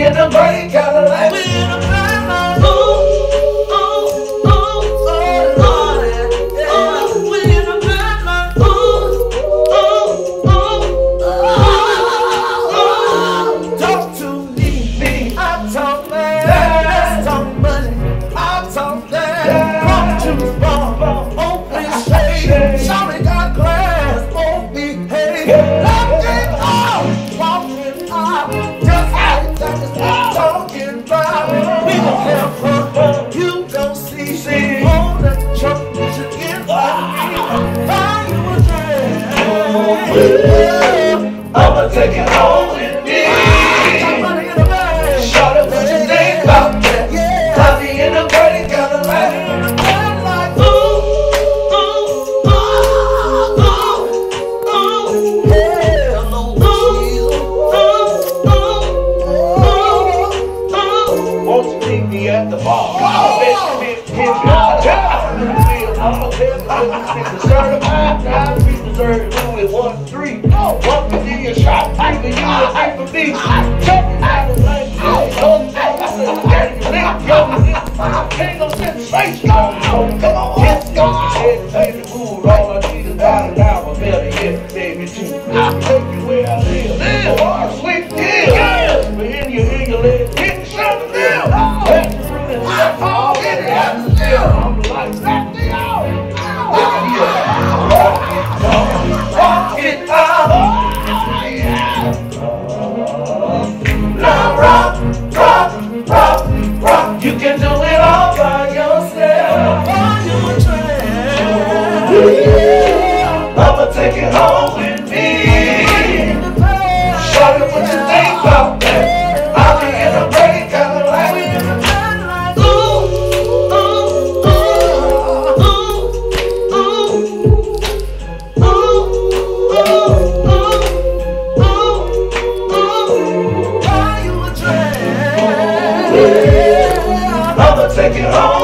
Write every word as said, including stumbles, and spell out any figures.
in the brain kind of life. We in the brain like ooh, ooh, ooh, oh Lord, yeah. We in the brain like ooh, ooh, ooh, oh. Talk to me, me. I talk man. Let's talk money. I talk that. Come to the bar, open shade. Shawty got glass, won't behave. Lock it up, walking out. Just like that is what I'm talking about. We gon' have fun, you gon' see. See, hold that truck, you should get by. Buy you a drink. I'ma take it home with me. Shawty, what you think about that? Coffee in the brain, got a light. At the bar. I'ma bet you I'ma tell you certified, now we deserve to do it one, three. One for me, a shot, three for you, a three for me. Check it out of life, yo, ain't no sensation. Come on, yes, go, shit, baby, move. All I need is down and down, but better yet, baby, too. I'll take you where I live. Live, bar, sweet deal. But in your, in your leg, hit the shot down. All in the atmosphere. I'm like, let me out. Walk it out. Now rock, rock, rock, rock. You can do it all by yourself. Are you a tramp? I'ma take it home with me. Show you what you think about that. I'll be in a break, kind of like take it home.